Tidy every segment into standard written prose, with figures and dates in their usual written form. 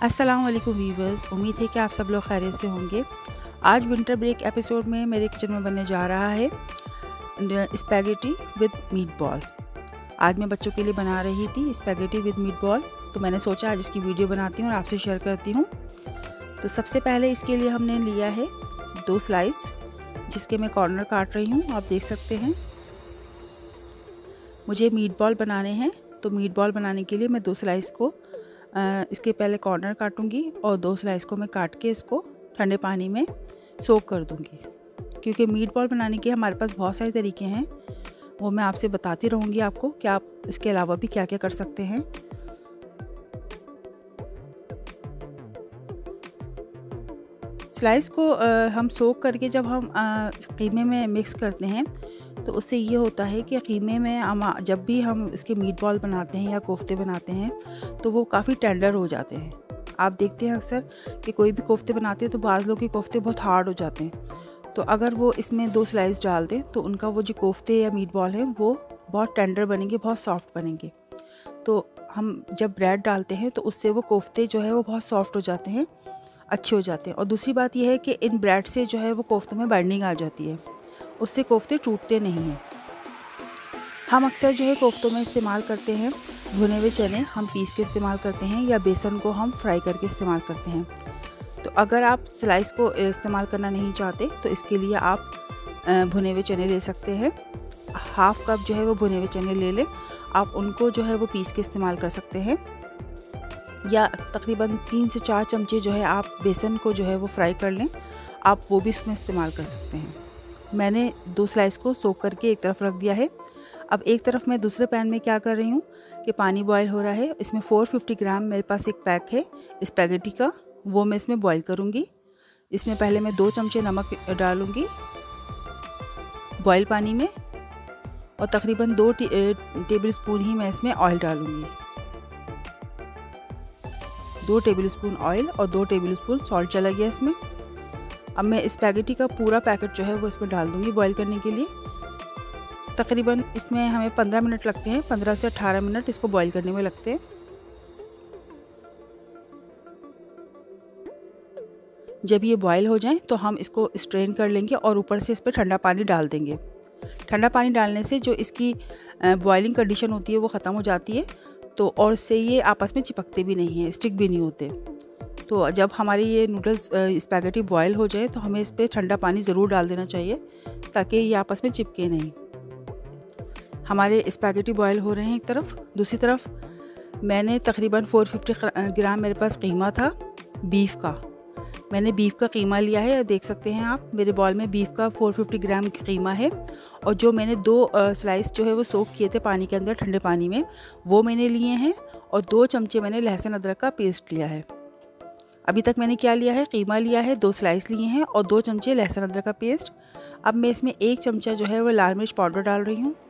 अस्सलाम वालेकुम वीवर्स, उम्मीद है कि आप सब लोग खैरियत से होंगे। आज विंटर ब्रेक एपिसोड में मेरे किचन में बनने जा रहा है स्पैगेटी विद मीट बॉल। आज मैं बच्चों के लिए बना रही थी स्पैगेटी विद मीट बॉल, तो मैंने सोचा आज इसकी वीडियो बनाती हूँ और आपसे शेयर करती हूँ। तो सबसे पहले इसके लिए हमने लिया है 2 स्लाइस, जिसके मैं कॉर्नर काट रही हूँ। आप देख सकते हैं मुझे मीट बॉल बनाने हैं, तो मीट बॉल बनाने के लिए मैं 2 स्लाइस को इसके पहले कॉर्नर काटूंगी और 2 स्लाइस को मैं काट के इसको ठंडे पानी में सोक कर दूंगी। क्योंकि मीट बॉल बनाने के हमारे पास बहुत सारे तरीके हैं, वो मैं आपसे बताती रहूँगी आपको कि आप इसके अलावा भी क्या क्या कर सकते हैं। स्लाइस को हम सोक करके जब हम कीमे में मिक्स करते हैं तो उससे ये होता है कि कीमे में जब भी हम इसके मीट बॉल बनाते हैं या कोफ्ते बनाते हैं तो वो काफ़ी टेंडर हो जाते हैं। आप देखते हैं अक्सर कि कोई भी कोफ्ते बनाते हैं तो बाज़ लोग के कोफ्ते बहुत हार्ड हो जाते हैं। तो अगर वो इसमें 2 स्लाइस डाल दें तो उनका वो जो कोफ्ते या मीट बॉल है वो बहुत टेंडर बनेंगे, बहुत सॉफ्ट बनेंगे। तो हम जब ब्रेड डालते हैं तो उससे वो कोफ्ते जो है वो बहुत सॉफ्ट हो जाते हैं, अच्छे हो जाते हैं। और दूसरी बात यह है कि इन ब्रेड से जो है वो कोफ्तों में बाइंडिंग आ जाती है, उससे कोफ्ते टूटते नहीं हैं। हम अक्सर जो है कोफ्तों में इस्तेमाल करते हैं भुने हुए चने, हम पीस के इस्तेमाल करते हैं, या बेसन को हम फ्राई करके इस्तेमाल करते हैं। तो अगर आप स्लाइस को इस्तेमाल करना नहीं चाहते तो इसके लिए आप भुने हुए चने ले सकते हैं। हाफ़ कप जो है वो भुने हुए चने ले लें, आप उनको जो है वो पीस के इस्तेमाल कर सकते हैं। या तकरीबन 3 से 4 चमचे जो है आप बेसन को जो है वो फ्राई कर लें, आप वो भी इसमें इस्तेमाल कर सकते हैं। मैंने 2 स्लाइस को सोक करके एक तरफ रख दिया है। अब एक तरफ मैं दूसरे पैन में क्या कर रही हूँ कि पानी बॉयल हो रहा है, इसमें 450 ग्राम मेरे पास एक पैक है स्पैगेटी का, वो मैं इसमें बॉयल करूँगी। इसमें पहले मैं 2 चमचे नमक डालूँगी बॉयल पानी में, और तकरीबन 2 टेबल स्पून ही मैं इसमें ऑयल डालूँगी। 2 टेबल स्पून ऑयल और 2 टेबल स्पून सॉल्ट चला गया इसमें। अब मैं स्पैगेटी का पूरा पैकेट जो है वो इसमें डाल दूँगी बॉईल करने के लिए। तकरीबन इसमें हमें 15 मिनट लगते हैं, 15 से 18 मिनट इसको बॉईल करने में लगते हैं। जब ये बॉईल हो जाए तो हम इसको स्ट्रेन कर लेंगे और ऊपर से इस पर ठंडा पानी डाल देंगे। ठंडा पानी डालने से जो इसकी बॉइलिंग कंडीशन होती है वो ख़त्म हो जाती है, तो और इससे ये आपस में चिपकते भी नहीं हैं, स्टिक भी नहीं होते। तो जब हमारी ये नूडल्स स्पैगेटी बॉयल हो जाए तो हमें इस पर ठंडा पानी ज़रूर डाल देना चाहिए ताकि ये आपस में चिपके नहीं। हमारे स्पैगेटी बॉयल हो रहे हैं एक तरफ, दूसरी तरफ मैंने तकरीबन 450 ग्राम मेरे पास कीमा था बीफ का। मैंने बीफ का कीमा लिया है, देख सकते हैं आप मेरे बॉल में बीफ का 450 ग्राम कीमा है। और जो मैंने 2 स्लाइस जो है वो सोक किए थे पानी के अंदर, ठंडे पानी में, वो मैंने लिए हैं। और 2 चमचे मैंने लहसुन अदरक का पेस्ट लिया है। अभी तक मैंने क्या लिया है, कीमा लिया है, 2 स्लाइस लिए हैं और 2 चमचे लहसुन अदरक का पेस्ट। अब मैं इसमें 1 चमचा जो है वो लाल मिर्च पाउडर डाल रही हूँ।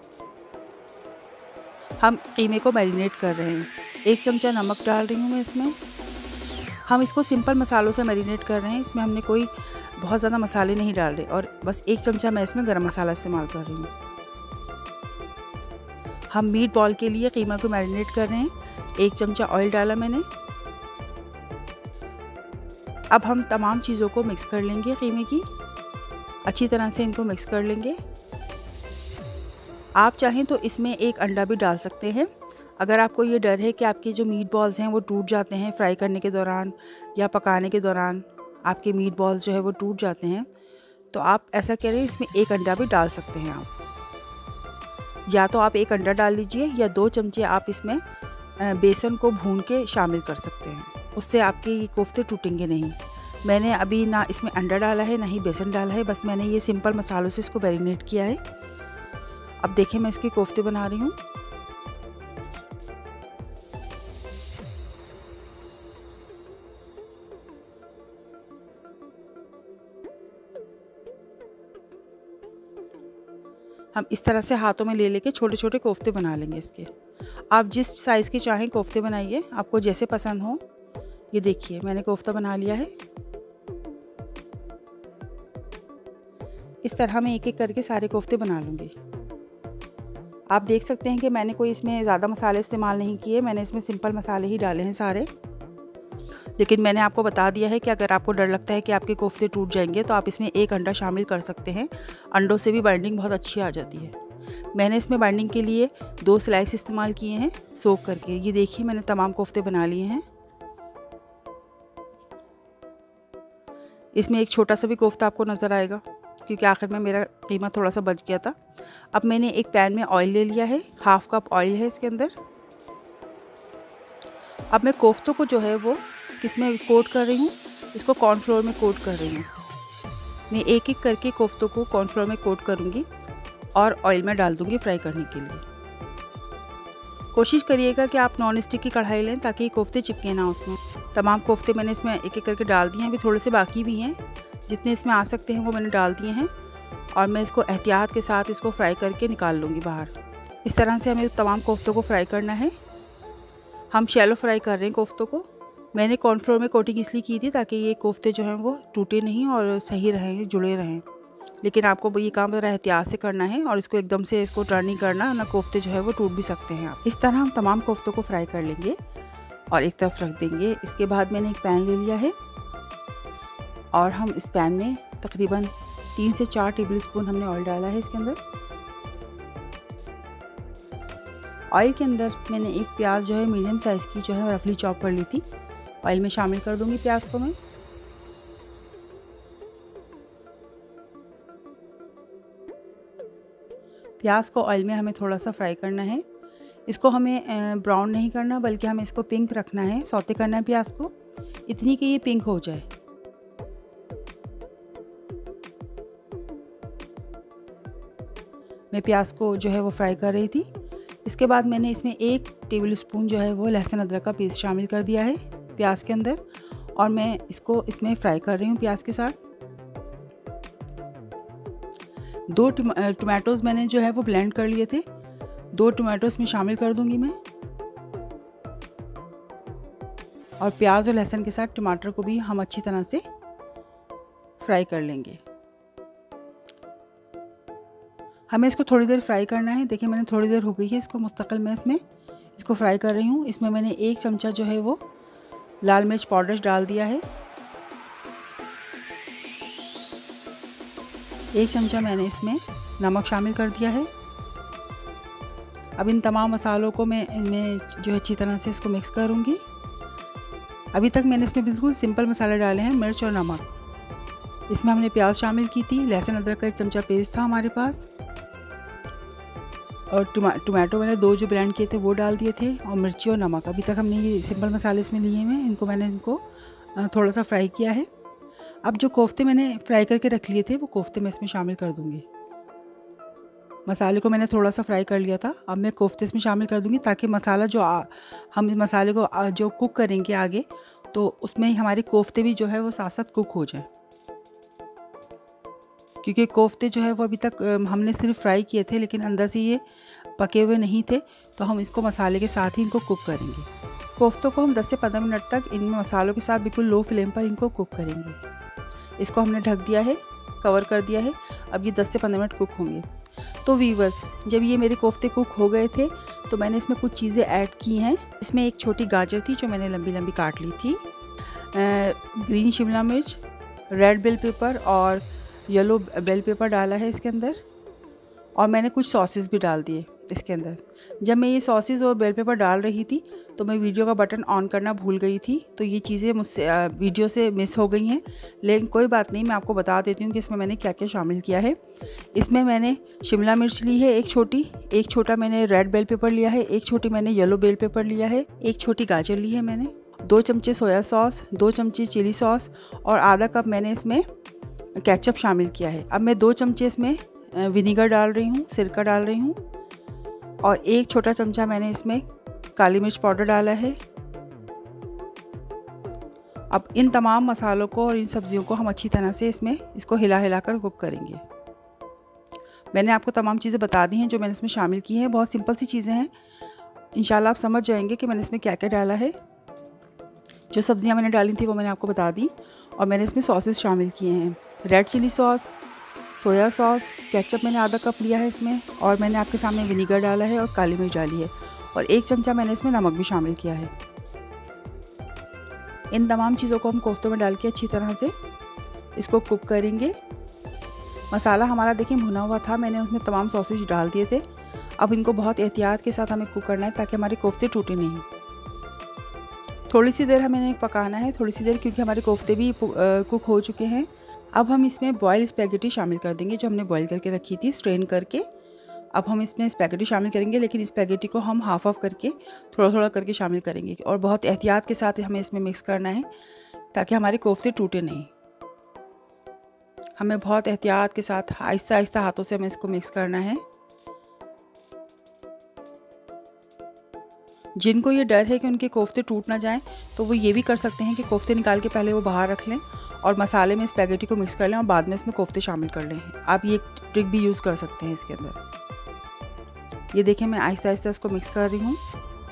हम कीमे को मैरिनेट कर रहे हैं। 1 चमचा नमक डाल रही हूँ मैं इसमें। हम इसको सिंपल मसालों से मैरिनेट कर रहे हैं, इसमें हमने कोई बहुत ज़्यादा मसाले नहीं डाल रहे। और बस 1 चमचा मैं इसमें गरम मसाला इस्तेमाल कर रही हूँ। हम मीट बॉल के लिए कीमा को मैरिनेट कर रहे हैं। 1 चमचा ऑयल डाला मैंने। अब हम तमाम चीज़ों को मिक्स कर लेंगे, कीमे की अच्छी तरह से इनको मिक्स कर लेंगे। आप चाहें तो इसमें 1 अंडा भी डाल सकते हैं। अगर आपको ये डर है कि आपके जो मीट बॉल्स हैं वो टूट जाते हैं फ्राई करने के दौरान या पकाने के दौरान, आपके मीट बॉल्स जो है वो टूट जाते हैं, तो आप ऐसा करें, इसमें 1 अंडा भी डाल सकते हैं आप। या तो आप 1 अंडा डाल लीजिए या 2 चमचे आप इसमें बेसन को भून के शामिल कर सकते हैं, उससे आपके ये कोफ्ते टूटेंगे नहीं। मैंने अभी ना इसमें अंडा डाला है ना ही बेसन डाला है, बस मैंने ये सिंपल मसालों से इसको मैरिनेट किया है। अब देखें मैं इसके कोफ्ते बना रही हूँ। हम इस तरह से हाथों में ले लेके छोटे छोटे कोफ्ते बना लेंगे इसके। आप जिस साइज़ के चाहें कोफ्ते बनाइए, आपको जैसे पसंद हो। ये देखिए मैंने कोफ्ता बना लिया है। इस तरह मैं एक एक करके सारे कोफ्ते बना लूँगी। आप देख सकते हैं कि मैंने कोई इसमें ज़्यादा मसाले इस्तेमाल नहीं किए, मैंने इसमें सिंपल मसाले ही डाले हैं सारे। लेकिन मैंने आपको बता दिया है कि अगर आपको डर लगता है कि आपके कोफ्ते टूट जाएंगे तो आप इसमें एक अंडा शामिल कर सकते हैं। अंडों से भी बाइंडिंग बहुत अच्छी आ जाती है। मैंने इसमें बाइंडिंग के लिए 2 स्लाइस इस्तेमाल किए हैं सोक करके। ये देखिए मैंने तमाम कोफ्ते बना लिए हैं। इसमें एक छोटा सा भी कोफ्ता आपको नज़र आएगा क्योंकि आखिर में मेरा कीमा थोड़ा सा बच गया था। अब मैंने एक पैन में ऑयल ले लिया है, 1/2 कप ऑयल है इसके अंदर। अब मैं कोफ्तों को जो है वो किस में कोट कर रही हूँ, इसको कॉर्नफ्लोर में कोट कर रही हूँ। मैं एक एक करके कोफ्तों को कॉर्नफ्लोर में कोट करूँगी और ऑयल में डाल दूँगी फ्राई करने के लिए। कोशिश करिएगा कि आप नॉन स्टिक की कढ़ाई लें ताकि कोफ्ते चिपके ना उसमें। तमाम कोफ्ते मैंने इसमें एक एक करके डाल दिए हैं। अभी थोड़े से बाकी भी हैं, जितने इसमें आ सकते हैं वो मैंने डाल दिए हैं और मैं इसको एहतियात के साथ इसको फ्राई करके निकाल लूँगी बाहर। इस तरह से हमें तमाम कोफ्तों को फ्राई करना है। हम शैलो फ्राई कर रहे हैं कोफ्तों को। मैंने कॉर्नफ्लोर में कोटिंग इसलिए की थी ताकि ये कोफ्ते जो हैं वो टूटे नहीं और सही रहें, जुड़े रहें। लेकिन आपको ये काम ज़रा एहतियात से करना है और इसको एकदम से इसको टर्न नहीं करना, ना कोफ्ते जो है वो टूट भी सकते हैं। आप इस तरह हम तमाम कोफ्तों को फ्राई कर लेंगे और एक तरफ रख देंगे। इसके बाद मैंने एक पैन ले लिया है और हम इस पैन में तकरीबन 3 से 4 टेबलस्पून हमने ऑयल डाला है इसके अंदर। ऑयल के अंदर मैंने एक प्याज जो है मीडियम साइज़ की जो है रफली चॉप कर ली थी, ऑयल में शामिल कर दूंगी प्याज को मैं। प्याज को ऑयल में हमें थोड़ा सा फ्राई करना है। इसको हमें ब्राउन नहीं करना बल्कि हमें इसको पिंक रखना है, सौते करना है प्याज को, इतनी कि ये पिंक हो जाए। मैं प्याज को जो है वो फ्राई कर रही थी। इसके बाद मैंने इसमें 1 टेबलस्पून जो है वो लहसुन अदरक का पेस्ट शामिल कर दिया है प्याज के अंदर और मैं इसको इसमें फ्राई कर रही हूँ प्याज के साथ। 2 टमाटोज़ मैंने जो है वो ब्लेंड कर लिए थे, 2 टमाटोज़ में शामिल कर दूंगी मैं और प्याज और लहसुन के साथ टमाटर को भी हम अच्छी तरह से फ्राई कर लेंगे। हमें इसको थोड़ी देर फ्राई करना है। देखिए मैंने थोड़ी देर हो गई है इसको मुस्तकिल मैं इसमें इसको फ्राई कर रही हूँ। इसमें मैंने 1 चमचा जो है वो लाल मिर्च पाउडर डाल दिया है, 1 चमचा मैंने इसमें नमक शामिल कर दिया है। अब इन तमाम मसालों को मैं इनमें जो है अच्छी तरह से इसको मिक्स करूँगी। अभी तक मैंने इसमें बिल्कुल सिंपल मसाले डाले हैं, मिर्च और नमक। इसमें हमने प्याज शामिल की थी, लहसुन अदरक का 1 चमचा पेस्ट था हमारे पास और टमाटो मैंने 2 जो ब्लेंड किए थे वो डाल दिए थे और मिर्ची और नमक। अभी तक हमने ये सिंपल मसाले इसमें लिए हुए हैं, मैंने इनको थोड़ा सा फ्राई किया है। अब जो कोफ्ते मैंने फ्राई करके रख लिए थे वो कोफ्ते मैं इसमें शामिल कर दूंगी। मसाले को मैंने थोड़ा सा फ्राई कर लिया था, अब मैं कोफ्ते इसमें शामिल कर दूंगी ताकि मसाला जो हम इस मसाले को जो कुक करेंगे आगे तो उसमें हमारे कोफ्ते भी जो है वो साथ साथ कुक हो जाए। क्योंकि कोफ्ते जो है वो अभी तक हमने सिर्फ फ्राई किए थे लेकिन अंदर से ये पके हुए नहीं थे, तो हम इसको मसाले के साथ ही इनको कुक करेंगे। कोफ्तों को हम 10 से 15 मिनट तक इन मसालों के साथ बिल्कुल लो फ्लेम पर इनको कुक करेंगे। इसको हमने ढक दिया है, कवर कर दिया है। अब ये 10 से 15 मिनट कुक होंगे। तो वीवर्स, जब ये मेरे कोफ्ते कुक हो गए थे तो मैंने इसमें कुछ चीज़ें ऐड की हैं। इसमें एक छोटी गाजर थी जो मैंने लंबी लंबी काट ली थी, ग्रीन शिमला मिर्च, रेड बेल पेपर और येलो बेल पेपर डाला है इसके अंदर और मैंने कुछ सॉसेस भी डाल दिए इसके अंदर। जब मैं ये सॉसेस और बेल पेपर डाल रही थी तो मैं वीडियो का बटन ऑन करना भूल गई थी, तो ये चीज़ें मुझसे वीडियो से मिस हो गई हैं। लेकिन कोई बात नहीं, मैं आपको बता देती हूँ कि इसमें मैंने क्या क्या शामिल किया है। इसमें मैंने शिमला मिर्च ली है एक छोटा मैंने रेड बेल पेपर लिया है, 1 छोटी मैंने येलो बेल पेपर लिया है, 1 छोटी गाजर ली है मैंने, 2 चमचे सोया सॉस, 2 चमचे चिली सॉस और आधा कप मैंने इसमें केचप शामिल किया है। अब मैं 2 चमचे इसमें विनीगर डाल रही हूँ, सिरका डाल रही हूँ और 1 छोटा चमचा मैंने इसमें काली मिर्च पाउडर डाला है। अब इन तमाम मसालों को और इन सब्जियों को हम अच्छी तरह से इसको हिला हिलाकर कुक करेंगे। मैंने आपको तमाम चीज़ें बता दी हैं जो मैंने इसमें शामिल की हैं। बहुत सिंपल सी चीज़ें हैं, इंशाल्लाह आप समझ जाएंगे कि मैंने इसमें क्या क्या डाला है। जो सब्जियां मैंने डाली थी वो मैंने आपको बता दी और मैंने इसमें सॉसेस शामिल किए हैं, red chilli sauce, soya sauce, ketchup मैंने आधा कप लिया है इसमें और मैंने आपके सामने विनीगर डाला है और काली मिर्च डाली है और 1 चमचा मैंने इसमें नमक भी शामिल किया है। इन तमाम चीज़ों को हम कोफ्तों में डाल के अच्छी तरह से इसको कुक करेंगे। मसाला हमारा देखिए भुना हुआ था, मैंने उसमें तमाम सॉसेज डाल दिए थे। अब इनको बहुत एहतियात के साथ हमें कुक करना है ताकि हमारे कोफ्ते टूटे नहीं। थोड़ी सी देर हमें इन्हें पकाना है, थोड़ी सी देर, क्योंकि हमारे कोफ्ते भी कुक हो चुके हैं। अब हम इसमें बॉयल स्पैगेटी शामिल कर देंगे जो हमने बॉयल करके रखी थी स्ट्रेन करके। अब हम इसमें स्पैगेटी शामिल करेंगे, लेकिन स्पैगेटी को हम हाफ ऑफ करके थोड़ा थोड़ा करके शामिल करेंगे और बहुत एहतियात के साथ हमें इसमें मिक्स करना है ताकि हमारे कोफ्ते टूटे नहीं। हमें बहुत एहतियात के साथ आहिस्ता आहिस्ता हाथों से हमें इसको मिक्स करना है। जिनको ये डर है कि उनके कोफ्ते टूट ना जाएं, तो वो ये भी कर सकते हैं कि कोफ्ते निकाल के पहले वो बाहर रख लें और मसाले में स्पैगेटी को मिक्स कर लें और बाद में इसमें कोफ्ते शामिल कर लें। आप ये ट्रिक भी यूज़ कर सकते हैं इसके अंदर। ये देखिए मैं आहिस्ता आहिस्ता इसको मिक्स कर रही हूँ,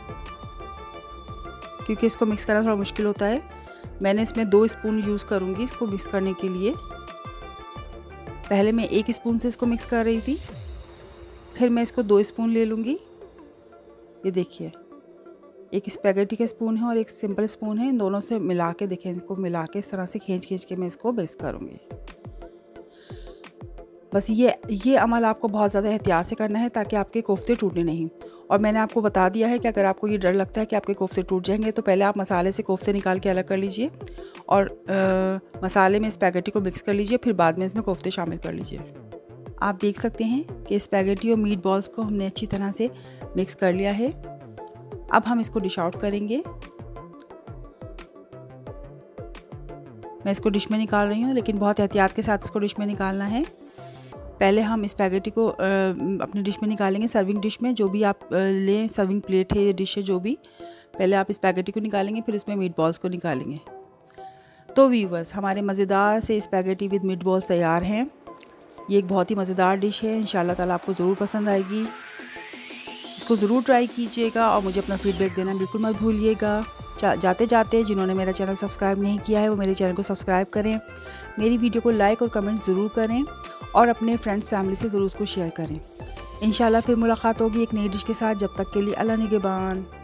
क्योंकि इसको मिक्स करना थोड़ा मुश्किल होता है। मैंने इसमें 2 स्पून यूज़ करूँगी इसको मिक्स करने के लिए। पहले मैं 1 स्पून से इसको मिक्स कर रही थी, फिर मैं इसको 2 स्पून ले लूँगी। ये देखिए, एक स्पैगेटी का स्पून है और एक सिंपल स्पून है, इन दोनों से मिला के देखें, इनको मिला के इस तरह से खींच के मैं इसको मिक्स करूँगी। बस ये अमल आपको बहुत ज़्यादा एहतियात से करना है ताकि आपके कोफ्ते टूटे नहीं। और मैंने आपको बता दिया है कि अगर आपको ये डर लगता है कि आपके कोफ्ते टूट जाएंगे, तो पहले आप मसाले से कोफ्ते निकाल के अलग कर लीजिए और मसाले में स्पैगेटी को मिक्स कर लीजिए, फिर बाद में इसमें कोफ्ते शामिल कर लीजिए। आप देख सकते हैं कि स्पैगेटी और मीट बॉल्स को हमने अच्छी तरह से मिक्स कर लिया है। अब हम इसको डिश आउट करेंगे। मैं इसको डिश में निकाल रही हूँ, लेकिन बहुत एहतियात के साथ इसको डिश में निकालना है। पहले हम स्पैगेटी को अपनी डिश में निकालेंगे, सर्विंग डिश में, जो भी आप लें, सर्विंग प्लेट है या डिश है जो भी। पहले आप स्पैगेटी को निकालेंगे, फिर उसमें मीट बॉल्स को निकालेंगे। तो व्यूअर्स, हमारे मज़ेदार से स्पैगेटी विद मीट बॉल्स तैयार हैं। ये एक बहुत ही मज़ेदार डिश है, इंशाल्लाह ताला आपको ज़रूर पसंद आएगी। इसको ज़रूर ट्राई कीजिएगा और मुझे अपना फीडबैक देना बिल्कुल मत भूलिएगा। जाते जाते जिन्होंने मेरा चैनल सब्सक्राइब नहीं किया है वो मेरे चैनल को सब्सक्राइब करें, मेरी वीडियो को लाइक और कमेंट ज़रूर करें और अपने फ्रेंड्स फैमिली से ज़रूर उसको शेयर करें। इंशाल्लाह फिर मुलाकात होगी एक नई डिश के साथ। जब तक के लिए अल्लाह निगहबान।